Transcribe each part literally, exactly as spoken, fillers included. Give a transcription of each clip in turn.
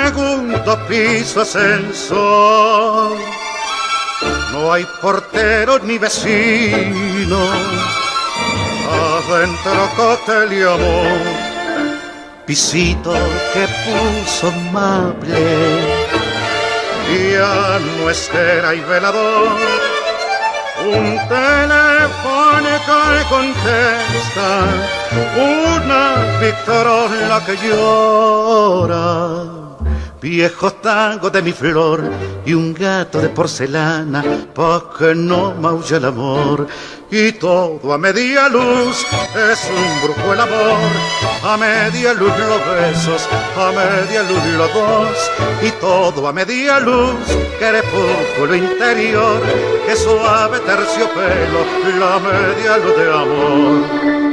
segundo piso ascensor. No hay portero ni vecino, adentro cóctel y amor. Pisito que puso amable, ya no espera y velador. Un teléfono que contesta, una Victrola que llora. Viejos tangos de mi flor y un gato de porcelana, pa' que no maulle el amor. Y todo a media luz es un brujo el amor, a media luz los besos, a media luz los dos. Y todo a media luz, crepúsculo interior, que suave terciopelo, la media luz de amor.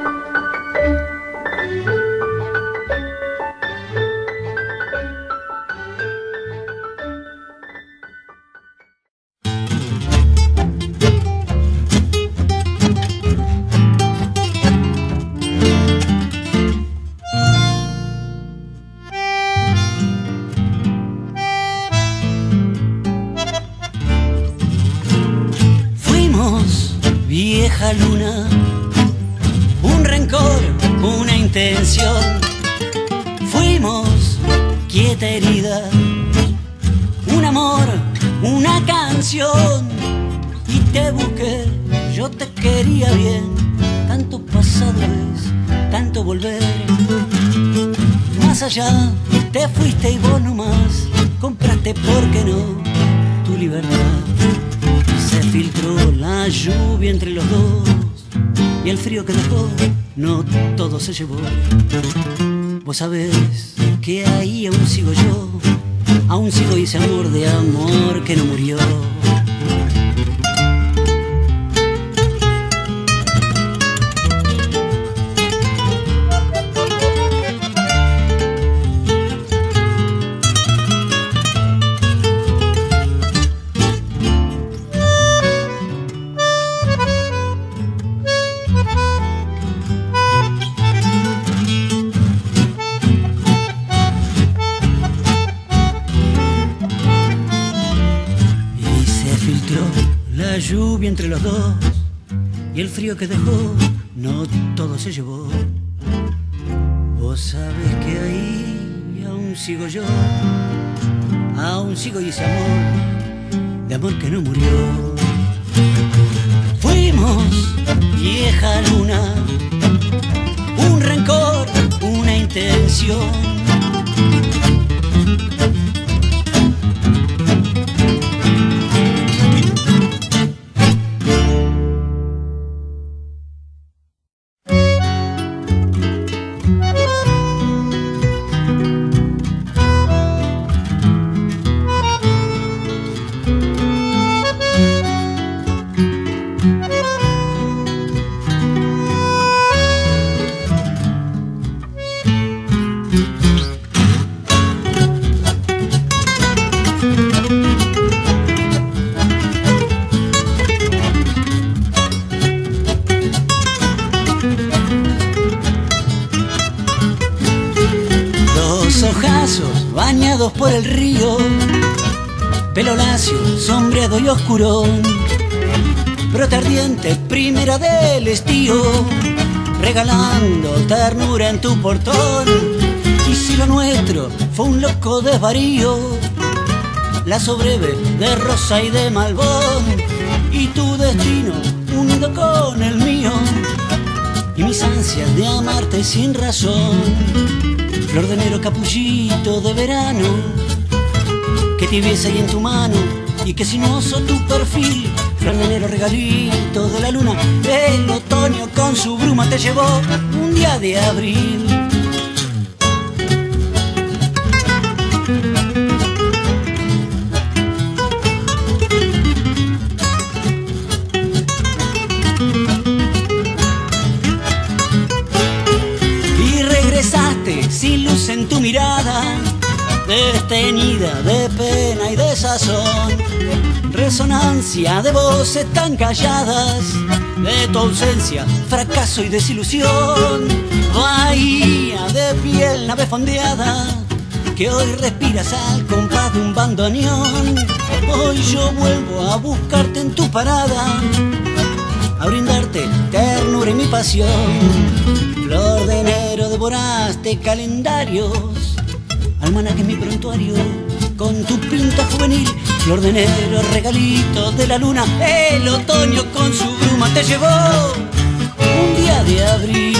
Luna, un rencor, una intención. Fuimos quieta herida, un amor, una canción. Y te busqué, yo te quería bien. Tanto pasado es, tanto volver. Más allá, te fuiste y vos nomás compraste, ¿por qué no?, tu libertad. Se filtró la lluvia entre los dos y el frío que dejó, no todo se llevó. Vos sabés que ahí aún sigo yo, aún sigo ese amor de amor que no murió. Lluvia entre los dos y el frío que dejó, no todo se llevó. Vos sabés que ahí aún sigo yo, aún sigo y ese amor, de amor que no murió. Fuimos vieja luna, un rencor, una intención. Bañados por el río, pelo lacio, sombreado y oscurón, brote ardiente, primera del estío, regalando ternura en tu portón. Y si lo nuestro fue un loco desvarío, lazo breve de rosa y de malbón, y tu destino unido con el mío, y mis ansias de amarte sin razón. Flor de enero, capullito de verano, que tibieza ahí en tu mano y que sinuoso tu perfil. Flor de enero, regalito de la luna, el otoño con su bruma te llevó un día de abril. Sin luz en tu mirada, desteñida de pena y de sazón, resonancia de voces tan calladas, de tu ausencia, fracaso y desilusión. Bahía de piel, nave fondeada, que hoy respiras al compás de un bandoneón. Hoy yo vuelvo a buscarte en tu parada, a brindarte ternura y mi pasión. Flor de enero devoraste calendarios, almanaque mi prontuario con tu pinta juvenil. Flor de enero, regalito de la luna, el otoño con su bruma te llevó un día de abril.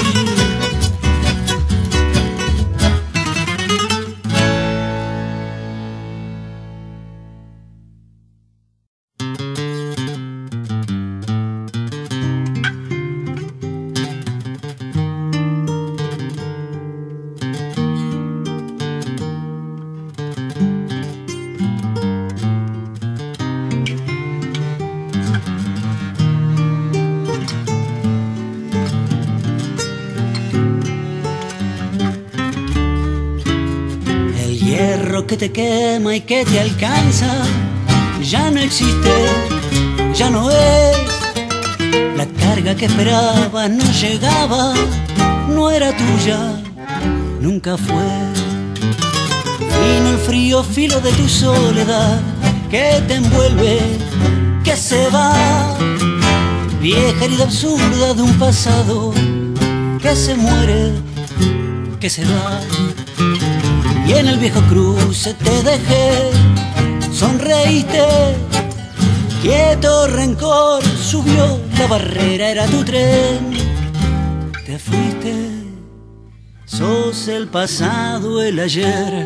Que te quema y que te alcanza ya no existe, ya no es. La carga que esperabas no llegaba, no era tuya, nunca fue. Vino el frío filo de tu soledad que te envuelve, que se va. Vieja herida absurda de un pasado que se muere, que se va. Y en el viejo cruce te dejé, sonreíste, quieto rencor subió, la barrera era tu tren. Te fuiste, sos el pasado, el ayer.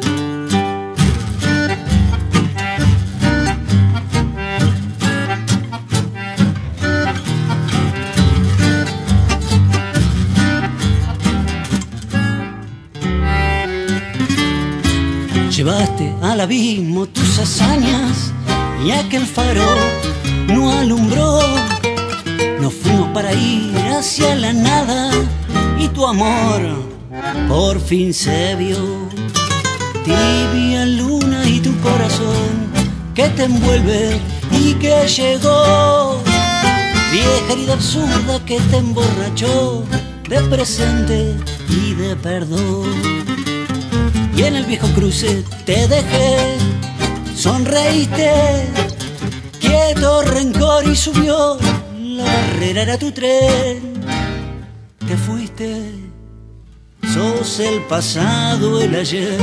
Llevaste al abismo tus hazañas y aquel faro no alumbró. Nos fuimos para ir hacia la nada y tu amor por fin se vio. Tibia luna y tu corazón que te envuelve y que llegó. Vieja herida absurda que te emborrachó de presente y de perdón. Y en el viejo cruce te dejé, sonreíste, quieto rencor y subió, la barrera era tu tren. Te fuiste, sos el pasado, el ayer.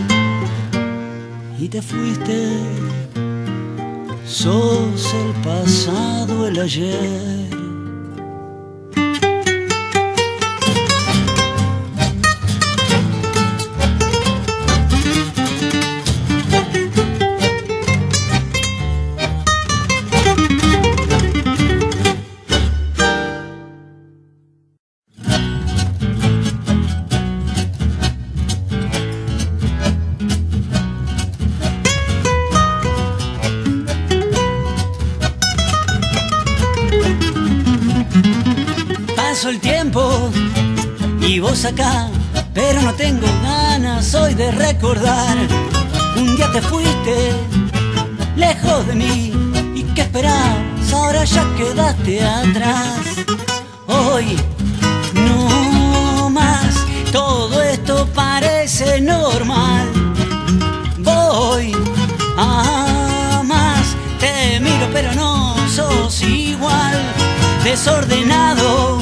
Y te fuiste, sos el pasado, el ayer. El tiempo y vos acá, pero no tengo ganas hoy de recordar. Un día te fuiste lejos de mí y qué esperabas, ahora ya quedaste atrás. Hoy no más, todo esto parece normal. Voy a más, te miro pero no sos igual. Desordenado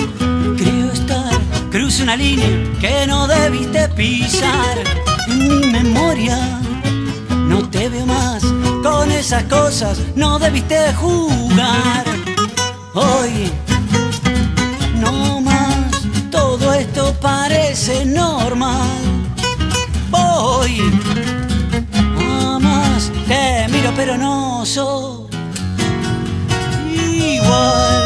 cruce una línea que no debiste pisar. En mi memoria no te veo más, con esas cosas no debiste jugar. Hoy no más, todo esto parece normal. Voy a más, te miro pero no soy igual.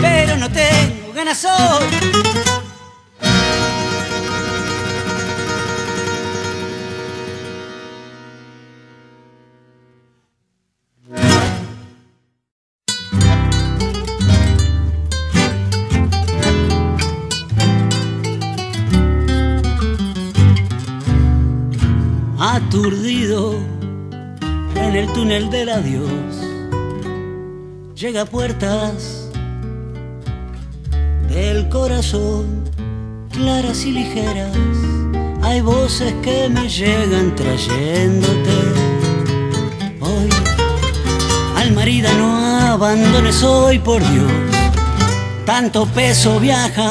pero no tengo ganas hoy. Aturdido en el túnel del adiós, llega a puertas del corazón, claras y ligeras. Hay voces que me llegan trayéndote. Hoy, alma herida, no abandones hoy, por Dios. Tanto peso viaja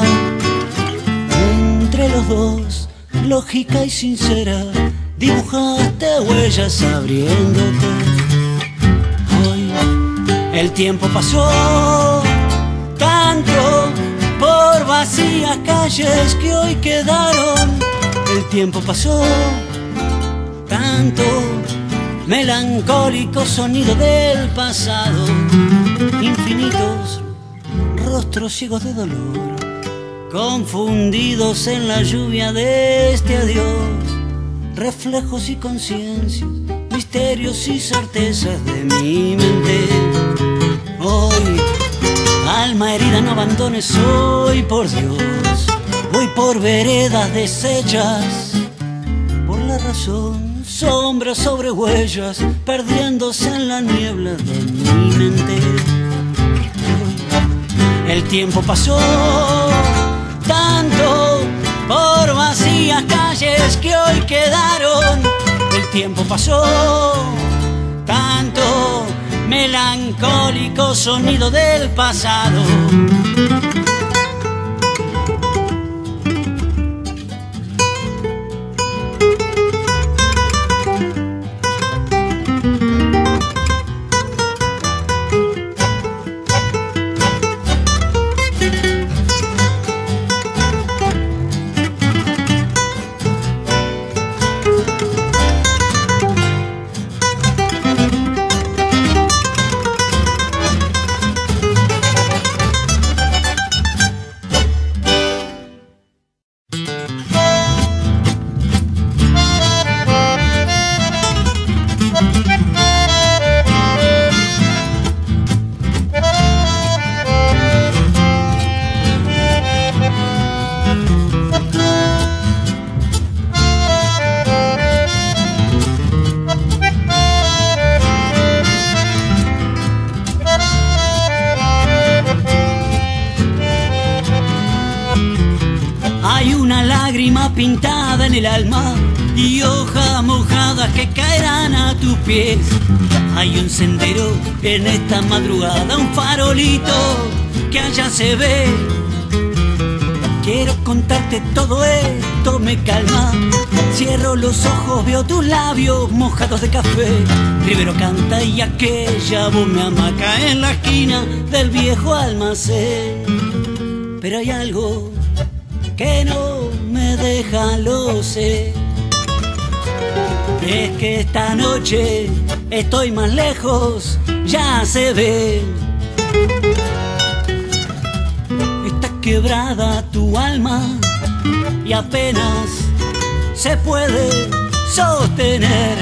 entre los dos, lógica y sincera. Dibujaste huellas abriéndote. Hoy el tiempo pasó tanto por vacías calles que hoy quedaron. El tiempo pasó tanto, melancólico sonido del pasado. Infinitos rostros ciegos de dolor, confundidos en la lluvia de este adiós. Reflejos y conciencias, misterios y certezas de mi mente. Hoy, alma herida, no abandones hoy, por Dios. Voy por veredas deshechas, por la razón, sombras sobre huellas, perdiéndose en la niebla de mi mente. Hoy, el tiempo pasó tanto por vacías calles que hoy quedaron. El tiempo pasó tanto, melancólico sonido del pasado. Pintada en el alma y hojas mojadas que caerán a tus pies. Hay un sendero en esta madrugada, un farolito que allá se ve. Quiero contarte todo esto, me calma. Cierro los ojos, veo tus labios mojados de café. Rivero canta y aquella voz me amaca en la esquina del viejo almacén. Pero hay algo que no me deja, lo sé. Es que esta noche estoy más lejos, ya se ve. Está quebrada tu alma y apenas se puede sostener.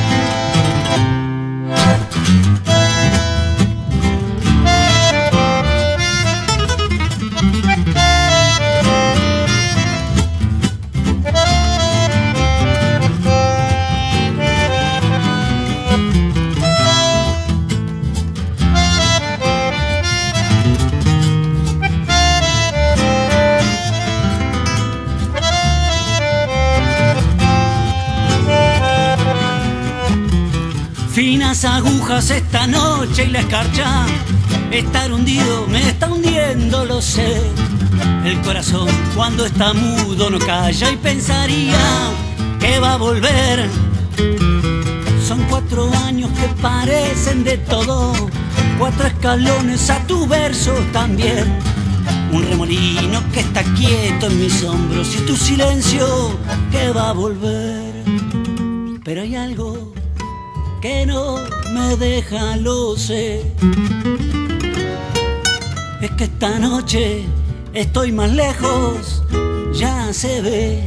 Finas agujas esta noche y la escarcha. Estar hundido me está hundiendo, lo sé. El corazón cuando está mudo no calla y pensaría que va a volver. Son cuatro años que parecen de todo, cuatro escalones a tus versos también. Un remolino que está quieto en mis hombros y tu silencio que va a volver. Pero hay algo que no me deja, lo sé. Es que esta noche estoy más lejos, ya se ve.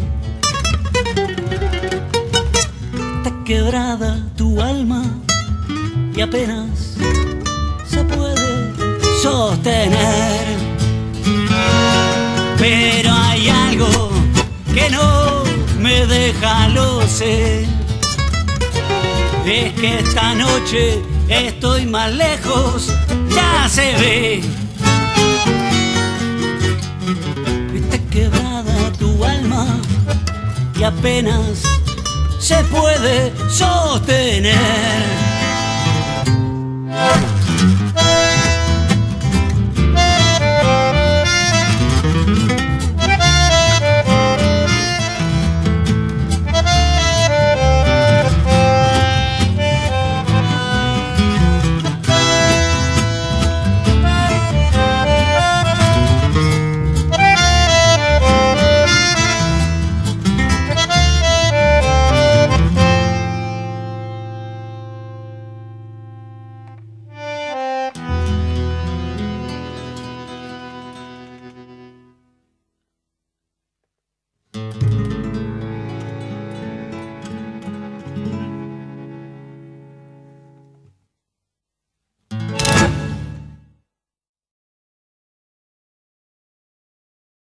Está quebrada tu alma y apenas se puede sostener. Pero hay algo que no me deja, lo sé. Es que esta noche estoy más lejos, ya se ve. Está quebrada tu alma y apenas se puede sostener.